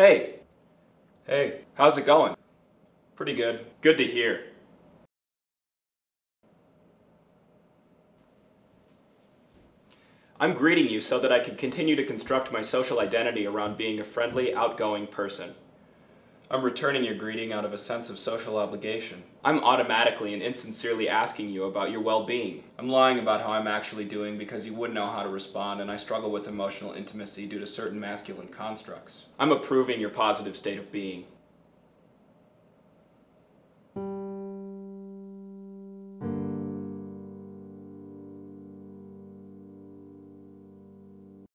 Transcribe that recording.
Hey. Hey, how's it going? Pretty good. Good to hear. I'm greeting you so that I can continue to construct my social identity around being a friendly, outgoing person. I'm returning your greeting out of a sense of social obligation. I'm automatically and insincerely asking you about your well-being. I'm lying about how I'm actually doing because you wouldn't know how to respond, and I struggle with emotional intimacy due to certain masculine constructs. I'm approving your positive state of being.